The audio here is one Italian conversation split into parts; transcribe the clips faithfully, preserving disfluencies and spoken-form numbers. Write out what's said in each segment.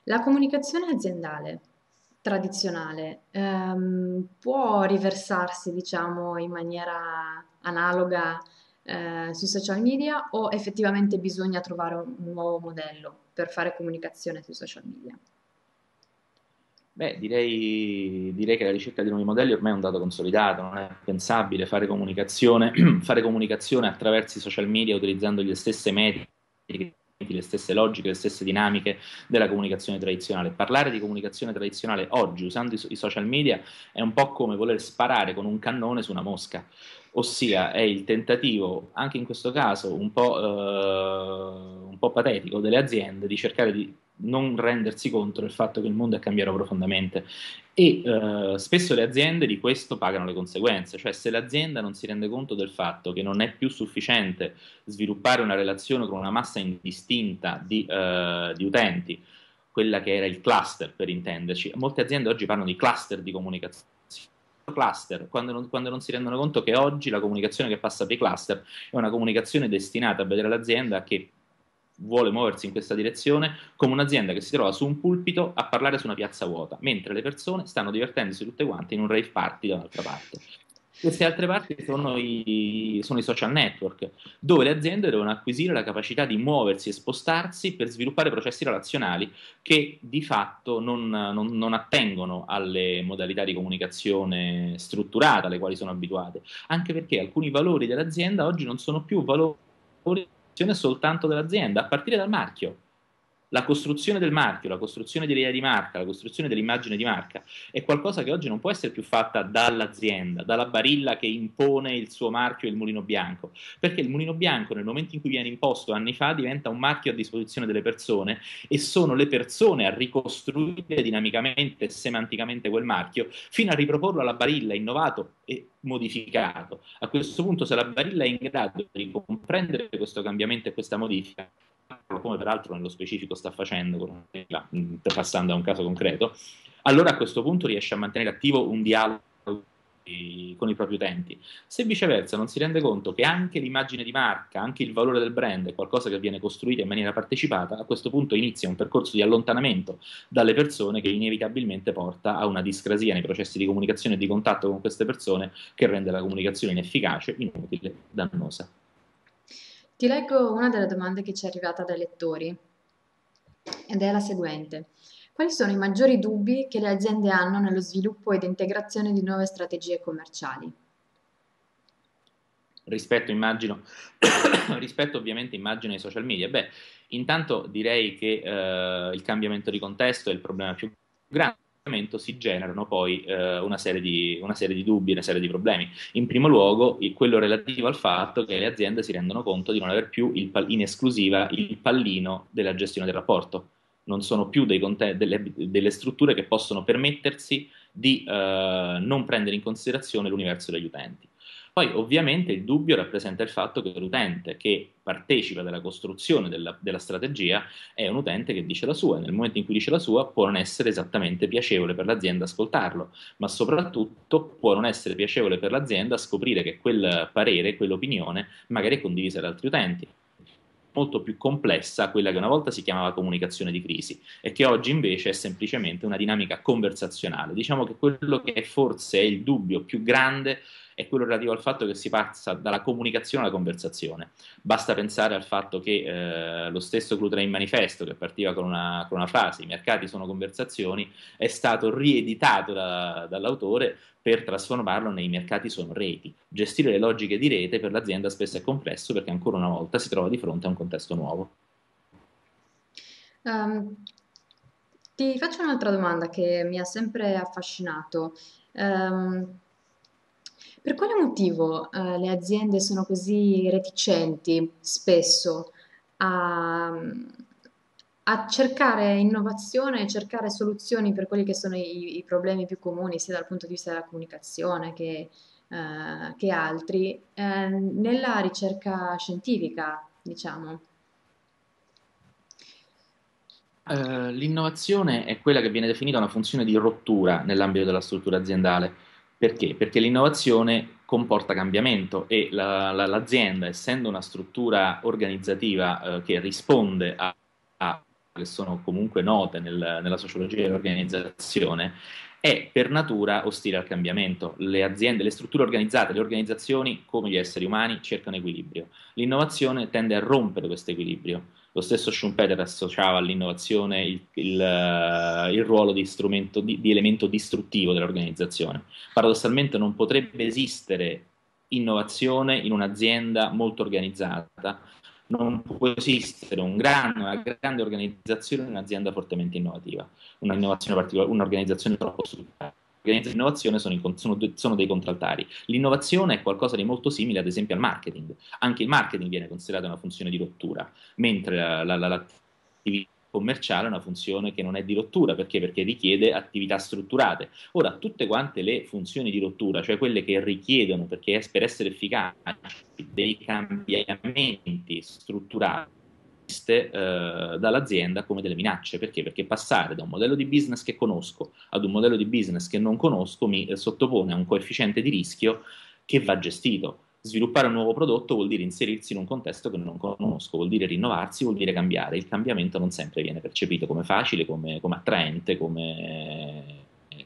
La comunicazione aziendale tradizionale ehm, può riversarsi, diciamo, in maniera analoga eh, sui social media o effettivamente bisogna trovare un, un nuovo modello per fare comunicazione sui social media? Beh, direi, direi che la ricerca di nuovi modelli ormai è un dato consolidato, non è pensabile fare comunicazione, fare comunicazione attraverso i social media utilizzando le stesse metriche, le stesse logiche, le stesse dinamiche della comunicazione tradizionale. Parlare di comunicazione tradizionale oggi usando i, so- i social media è un po' come voler sparare con un cannone su una mosca, ossia è il tentativo, anche in questo caso un po', eh, un po' patetico, delle aziende di cercare di non rendersi conto del fatto che il mondo è cambiato profondamente e eh, spesso le aziende di questo pagano le conseguenze, cioè se l'azienda non si rende conto del fatto che non è più sufficiente sviluppare una relazione con una massa indistinta di, eh, di utenti, quella che era il cluster per intenderci, molte aziende oggi parlano di cluster di comunicazione. Cluster, quando non, quando non si rendono conto che oggi la comunicazione che passa per i cluster è una comunicazione destinata a vedere l'azienda che vuole muoversi in questa direzione come un'azienda che si trova su un pulpito a parlare su una piazza vuota, mentre le persone stanno divertendosi tutte quante in un rave party da un'altra parte. Queste altre parti sono i, sono i social network, dove le aziende devono acquisire la capacità di muoversi e spostarsi per sviluppare processi relazionali che di fatto non, non, non attengono alle modalità di comunicazione strutturata alle quali sono abituate, anche perché alcuni valori dell'azienda oggi non sono più valori soltanto dell'azienda, a partire dal marchio. La costruzione del marchio, la costruzione dell'idea di marca, la costruzione dell'immagine di marca è qualcosa che oggi non può essere più fatta dall'azienda, dalla barilla che impone il suo marchio e il mulino bianco, perché il mulino bianco nel momento in cui viene imposto anni fa diventa un marchio a disposizione delle persone e sono le persone a ricostruire dinamicamente e semanticamente quel marchio fino a riproporlo alla barilla innovato e modificato. A questo punto, se la barilla è in grado di comprendere questo cambiamento e questa modifica, come peraltro nello specifico sta facendo, passando a un caso concreto, allora a questo punto riesce a mantenere attivo un dialogo con i propri utenti. Se viceversa non si rende conto che anche l'immagine di marca, anche il valore del brand è qualcosa che viene costruito in maniera partecipata, a questo punto inizia un percorso di allontanamento dalle persone che inevitabilmente porta a una discrasia nei processi di comunicazione e di contatto con queste persone che rende la comunicazione inefficace, inutile, dannosa. Ti leggo una delle domande che ci è arrivata dai lettori ed è la seguente. Quali sono i maggiori dubbi che le aziende hanno nello sviluppo ed integrazione di nuove strategie commerciali? Rispetto, immagino, rispetto ovviamente immagino ai social media. Beh, intanto direi che eh, il cambiamento di contesto è il problema più grande. Si generano poi eh, una, serie di, una serie di dubbi, una serie di problemi. In primo luogo, il- quello relativo al fatto che le aziende si rendono conto di non aver più il pal- in esclusiva il pallino della gestione del rapporto. Non sono più dei conte- delle, delle strutture che possono permettersi di eh, non prendere in considerazione l'universo degli utenti. Poi ovviamente il dubbio rappresenta il fatto che l'utente che partecipa della costruzione della, della strategia è un utente che dice la sua e nel momento in cui dice la sua può non essere esattamente piacevole per l'azienda ascoltarlo, ma soprattutto può non essere piacevole per l'azienda scoprire che quel parere, quell'opinione magari è condivisa da altri utenti molto più complessa quella che una volta si chiamava comunicazione di crisi e che oggi invece è semplicemente una dinamica conversazionale. Diciamo che quello che è forse è il dubbio più grande è quello relativo al fatto che si passa dalla comunicazione alla conversazione. Basta pensare al fatto che eh, lo stesso Clutrain Manifesto, che partiva con una, con una frase, i mercati sono conversazioni, è stato rieditato da, dall'autore per trasformarlo nei mercati sono reti. Gestire le logiche di rete per l'azienda spesso è complesso perché ancora una volta si trova di fronte a un contesto nuovo. Ehm, Ti faccio un'altra domanda che mi ha sempre affascinato. Ehm, per quale motivo, eh, le aziende sono così reticenti spesso a, a cercare innovazione e cercare soluzioni per quelli che sono i, i problemi più comuni, sia dal punto di vista della comunicazione che, eh, che altri, eh, nella ricerca scientifica, diciamo? Eh, l'innovazione è quella che viene definita una funzione di rottura nell'ambito della struttura aziendale. Perché? Perché l'innovazione comporta cambiamento e la- la- l'azienda, essendo una struttura organizzativa eh, che risponde a, che sono comunque note nel, nella sociologia dell'organizzazione, è per natura ostile al cambiamento. Le aziende, le strutture organizzate, le organizzazioni, come gli esseri umani, cercano equilibrio. L'innovazione tende a rompere questo equilibrio. Lo stesso Schumpeter associava all'innovazione il, il, uh, il ruolo di, strumento, di, di elemento distruttivo dell'organizzazione. Paradossalmente non potrebbe esistere innovazione in un'azienda molto organizzata, non può esistere un gran, una grande organizzazione in un'azienda fortemente innovativa, un'organizzazione troppo strutturata. L'organizzazione e l'innovazione sono, in, sono, sono dei contraltari. L'innovazione è qualcosa di molto simile, ad esempio, al marketing. Anche il marketing viene considerato una funzione di rottura, mentre la, la, la, l'attività commerciale è una funzione che non è di rottura. Perché? Perché richiede attività strutturate. Ora, tutte quante le funzioni di rottura, cioè quelle che richiedono, perché per essere efficaci, dei cambiamenti strutturali, viste eh, dall'azienda come delle minacce. Perché? Perché passare da un modello di business che conosco ad un modello di business che non conosco mi eh, sottopone a un coefficiente di rischio che va gestito. Sviluppare un nuovo prodotto vuol dire inserirsi in un contesto che non conosco, vuol dire rinnovarsi, vuol dire cambiare. Il cambiamento non sempre viene percepito come facile, come, come attraente, come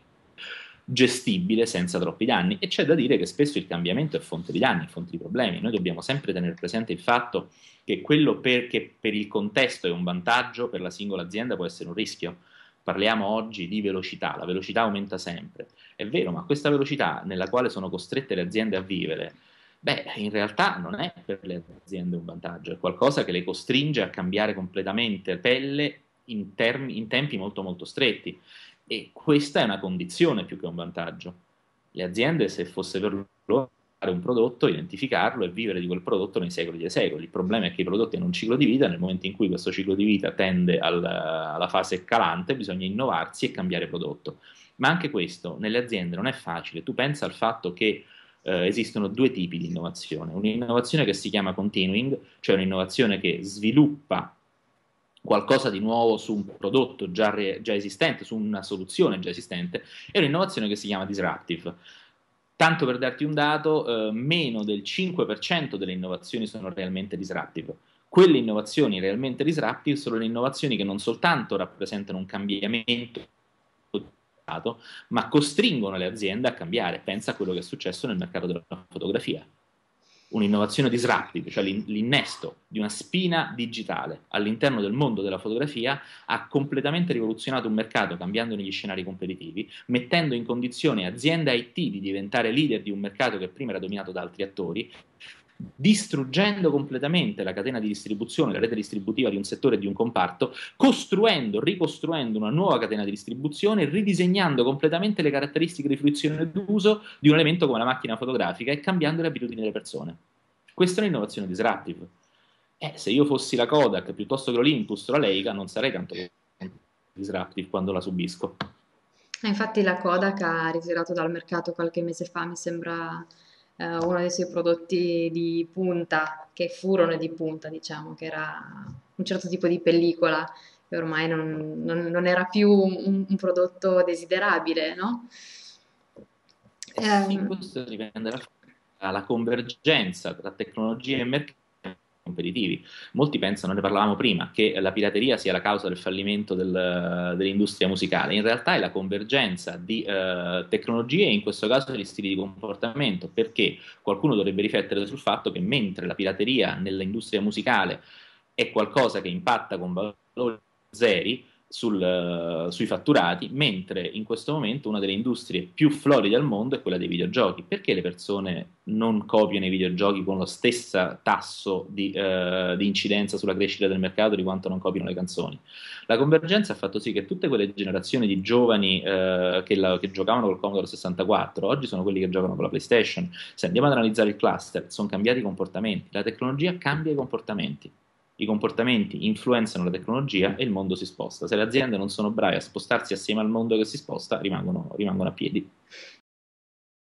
gestibile senza troppi danni, e c'è da dire che spesso il cambiamento è fonte di danni, fonte di problemi. Noi dobbiamo sempre tenere presente il fatto che quello per, che per il contesto è un vantaggio, per la singola azienda può essere un rischio. Parliamo oggi di velocità, la velocità aumenta sempre, è vero, ma questa velocità nella quale sono costrette le aziende a vivere, beh, in realtà non è per le aziende un vantaggio, è qualcosa che le costringe a cambiare completamente pelle in, term- in tempi molto molto stretti. E questa è una condizione più che un vantaggio. Le aziende, se fosse per loro fare un prodotto, identificarlo e vivere di quel prodotto nei secoli dei secoli. Il problema è che i prodotti hanno un ciclo di vita, nel momento in cui questo ciclo di vita tende al, alla fase calante, bisogna innovarsi e cambiare prodotto. Ma anche questo nelle aziende non è facile. Tu pensa al fatto che eh, esistono due tipi di innovazione. Un'innovazione che si chiama continuing, cioè un'innovazione che sviluppa qualcosa di nuovo su un prodotto già, re, già esistente, su una soluzione già esistente, e un'innovazione che si chiama disruptive. Tanto per darti un dato, eh, meno del cinque per cento delle innovazioni sono realmente disruptive. Quelle innovazioni realmente disruptive sono le innovazioni che non soltanto rappresentano un cambiamento, ma costringono le aziende a cambiare. Pensa a quello che è successo nel mercato della fotografia. Un'innovazione disruptive, cioè l'innesto di una spina digitale all'interno del mondo della fotografia, ha completamente rivoluzionato un mercato, cambiandone gli scenari competitivi, mettendo in condizione aziende I T di diventare leader di un mercato che prima era dominato da altri attori, distruggendo completamente la catena di distribuzione, la rete distributiva di un settore e di un comparto, costruendo, ricostruendo una nuova catena di distribuzione, ridisegnando completamente le caratteristiche di fruizione d'uso di un elemento come la macchina fotografica e cambiando le abitudini delle persone. Questa è un'innovazione disruptive. Eh, se io fossi la Kodak piuttosto che l'Olympus o la Leica, non sarei tanto disruptive quando la subisco. Infatti la Kodak ha ritirato dal mercato qualche mese fa, mi sembra, eh, uno dei suoi prodotti di punta, che furono di punta, diciamo, che era un certo tipo di pellicola, che ormai non, non- non era più un, un prodotto desiderabile, no? Eh sì, Ehm, questo dipende dalla convergenza tra tecnologia e mercato competitivi. Molti pensano, ne parlavamo prima, che la pirateria sia la causa del fallimento del, dell'industria musicale. In realtà è la convergenza di eh, tecnologie e in questo caso di stili di comportamento, perché qualcuno dovrebbe riflettere sul fatto che mentre la pirateria nell'industria musicale è qualcosa che impatta con valori zeri sul, uh, sui fatturati, mentre in questo momento una delle industrie più floride al mondo è quella dei videogiochi. Perché le persone non copiano i videogiochi con lo stesso tasso di, uh, di incidenza sulla crescita del mercato di quanto non copiano le canzoni? La convergenza ha fatto sì che tutte quelle generazioni di giovani uh, che, la, che giocavano col Commodore sessantaquattro oggi sono quelli che giocano con la PlayStation. Se andiamo ad analizzare il cluster, sono cambiati i comportamenti, la tecnologia cambia i comportamenti. I comportamenti influenzano la tecnologia e il mondo si sposta. Se le aziende non sono brave a spostarsi assieme al mondo che si sposta, rimangono, rimangono a piedi.